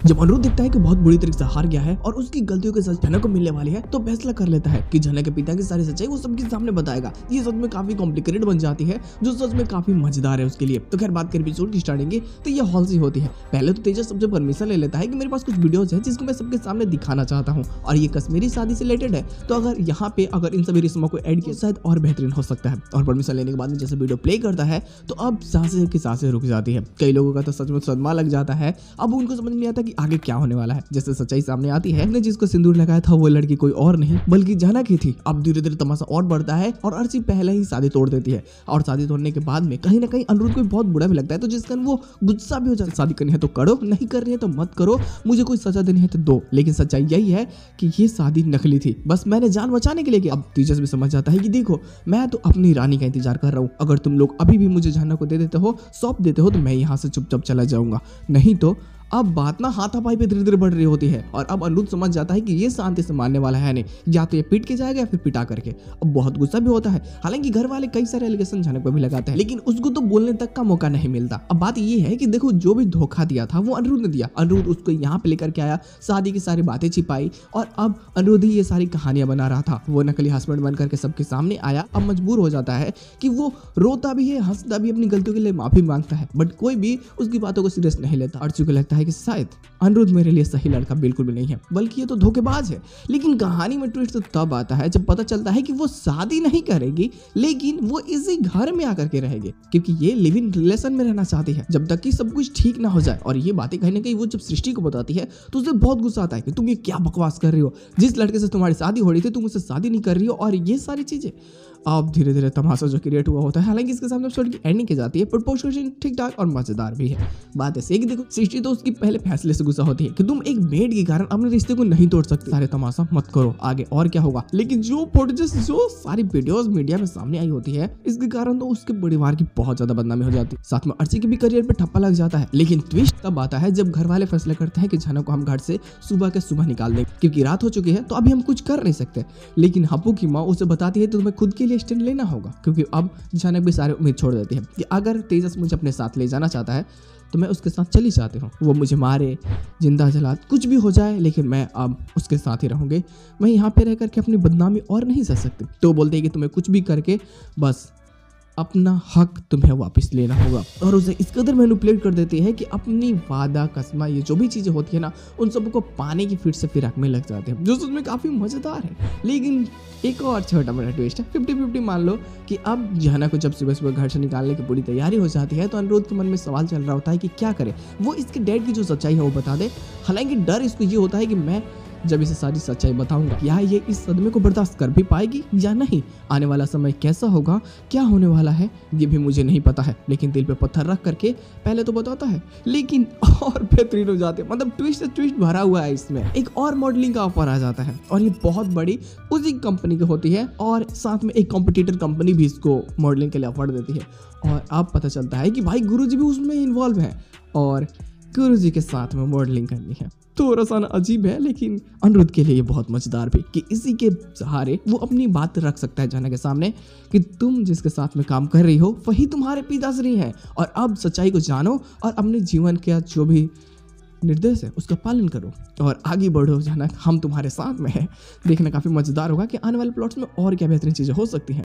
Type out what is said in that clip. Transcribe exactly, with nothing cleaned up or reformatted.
जब अनिरुद्ध देखता है कि बहुत बुरी तरीके से हार गया है और उसकी गलतियों की सजा झनक को मिलने वाली है, तो फैसला कर लेता है कि झनक के पिता की सारी सच्चाई वो सबके सामने बताएगा। ये सच में काफी कॉम्प्लिकेटेड बन जाती है, जो सच में काफी मजेदार है उसके लिए। तो खैर बात करें एपिसोड की स्टार्टिंग की, तो ये हॉल सी होती है। पहले तो तेजस सबसे परमिशन ले लेता है कि मेरे पास कुछ वीडियोस है जिसको मैं सबके सामने दिखाना चाहता हूँ और ये कश्मीरी शादी से रिलेटेड है, तो अगर यहाँ पे अगर इन सभी रस्मों को ऐड किया शायद और बेहतरीन हो सकता है। और परमिशन लेने के बाद में जैसे वीडियो प्ले करता है तो अब सांसें की सांसें रुक जाती है। कई लोगों का तो सच में सदमा लग जाता है। अब उनको समझ नहीं आता कि आगे क्या होने वाला है। जैसे सच्चाई सामने आती है, ने जिसको सिंदूर लगाया था वो लड़की कोई और नहीं बल्कि झनक ही थी। अब धीरे धीरे तमाशा और बढ़ता है और अर्ची पहले ही शादी तोड़ देती है और शादी तोड़ने के बाद में कहीं ना कहीं अनिरुद्ध को बहुत बुरा भी लगता है, तो जिस कारण वो गुस्सा भी हो जाता है। शादी करनी है तो करो, नहीं करनी है तो मत करो, मुझे कोई सजा देनी है तो दो। लेकिन सच्चाई यही है कि ये शादी नकली थी, बस मैंने जान बचाने के लिए किया। अब तेजस भी समझ जाता है कि देखो मैं तो अपनी रानी का इंतजार कर रहा हूँ, अगर तुम लोग अभी भी मुझे झनक को दे देते हो, सौंप देते हो, तो मैं यहाँ से चुपचाप चला जाऊंगा। नहीं तो अब बात ना हाथापाई पे धीरे धीरे बढ़ रही होती है और अब अनिरुद्ध समझ जाता है कि ये शांति से मानने वाला है नहीं, या तो ये पीट के जाएगा या फिर पिटा करके। अब बहुत गुस्सा भी होता है। हालांकि घर वाले कई सारे एलिगेशन झनक पर भी लगाते हैं, लेकिन उसको तो बोलने तक का मौका नहीं मिलता। अब बात ये है कि देखो जो भी धोखा दिया था वो अनिरुद्ध ने दिया। अनिरुद्ध उसको यहाँ पे लेकर के आया, शादी की सारी बातें छिपाई और अब अनिरुद्ध ही ये सारी कहानियां बना रहा था। वो नकली हस्बैंड बन करके सबके सामने आया। अब मजबूर हो जाता है कि वो रोता भी है, हंसता भी, अपनी गलतियों के लिए माफी मांगता है, बट कोई भी उसकी बातों को सीरियस नहीं लेता। अर्ची को लगता है कि शायद अनिरुद्ध मेरे लिए सही लड़का बिल्कुल भी नहीं है, बल्कि ये तो धोखेबाज है। लेकिन कहानी में ट्विस्ट तो तब आता है जब पता चलता है कि वो शादी नहीं करेगी, लेकिन वो इसी घर में आकर के रहेगी, क्योंकि ये लिव इन रिलेशन में रहना चाहती है जब तक कि सब कुछ ठीक ना हो जाए। और ये बातें कहीं ना कहीं वो जब सृष्टि को बताती है तो उसे बहुत गुस्सा आता है कि तुम ये क्या बकवास कर रही हो, जिस लड़के से तुम्हारी शादी हो रही थी तुम उससे शादी नहीं कर रही हो, और ये सारी चीजें। अब धीरे धीरे तमाशा जो क्रिएट हुआ होता है। हालांकि इसके सामने एपिसोड की एंडिंग की जाती है, पर पोस्ट क्रेडिट ठीक ठाक और मजेदार भी है। बात ऐसी है कि देखो सृष्टि तो उसकी पहले फैसले से गुस्सा होती है कि तुम एक मेड के कारण अपने रिश्ते को नहीं तोड़ सकते, सारे तमाशा मत करो, आगे और क्या होगा। लेकिन जो फुटेजेस जो सारी वीडियोस मीडिया में सामने आई होती है, इसके कारण तो उसके परिवार की बहुत ज्यादा बदनामी हो जाती है, साथ में अर्ची के भी करियर पे ठप्पा लग जाता है। लेकिन ट्विस्ट तब आता है जब घर वाले फैसला करते हैं कि झनक को हम घर से सुबह के सुबह निकाल दें, क्योंकि रात हो चुकी है तो अभी हम कुछ कर नहीं सकते। लेकिन हप्पू की माँ उसे बताती है तो तुम्हें खुद के लिए स्टैंड लेना होगा, क्योंकि अब झनक भी सारे उम्मीद छोड़ देती है कि अगर तेजस मुझे अपने साथ ले जाना चाहता है तो मैं उसके साथ चली जाती हूँ। वो मुझे मारे, जिंदा जला, कुछ भी हो जाए, लेकिन मैं अब उसके साथ ही रहूंगी। मैं यहाँ पे रह करके अपनी बदनामी और नहीं सह सकती। तो बोलते हैं कि तुम्हें कुछ भी करके बस अपना हक तुम्हें वापस लेना होगा, और उसे इस कदर मैनिपुलेट कर देती है कि अपनी वादा कसमा ये जो भी चीजें होती है ना, उन सबको पाने की फिर से फिराक में लग जाते हैं, जो उसमें काफी मजेदार है। लेकिन एक और छोटा मोटा ट्विस्ट है, फिफ्टी फिफ्टी मान लो कि अब झनक को जब सुबह सुबह घर से निकालने की पूरी तैयारी हो जाती है तो अनिरुद्ध के मन में सवाल चल रहा होता है कि क्या करे, वो इसके डैड की जो सच्चाई है वो बता दे। हालांकि डर इसको ये होता है कि मैं जब इसे सारी सच्चाई बताऊंगा, क्या ये इस सदमे को बर्दाश्त कर भी पाएगी या नहीं, आने वाला समय कैसा होगा, क्या होने वाला है, ये भी मुझे नहीं पता है। लेकिन दिल पे पत्थर रख करके पहले तो बताता है, लेकिन और बेहतरीन हो जाते हैं। मतलब ट्विस्ट से ट्विस्ट भरा हुआ है इसमें। एक और मॉडलिंग का ऑफर आ जाता है और ये बहुत बड़ी उसी कंपनी की होती है, और साथ में एक कॉम्पिटिटर कंपनी भी इसको मॉडलिंग के लिए ऑफर देती है। और अब पता चलता है कि भाई गुरुजी भी उसमें इन्वॉल्व है और गुरुजी के साथ में मॉडलिंग करनी है। थोड़ा सा अजीब है, लेकिन अनिरुद्ध के लिए ये बहुत मजेदार भी कि इसी के सहारे वो अपनी बात रख सकता है झनक के सामने कि तुम जिसके साथ में काम कर रही हो वही तुम्हारे पिताश्री हैं, और अब सच्चाई को जानो और अपने जीवन का जो भी निर्देश है उसका पालन करो और आगे बढ़ो झनक, हम तुम्हारे साथ में है। देखना काफी मजेदार होगा कि आने वाले प्लॉट्स में और क्या बेहतरीन चीजें हो सकती हैं।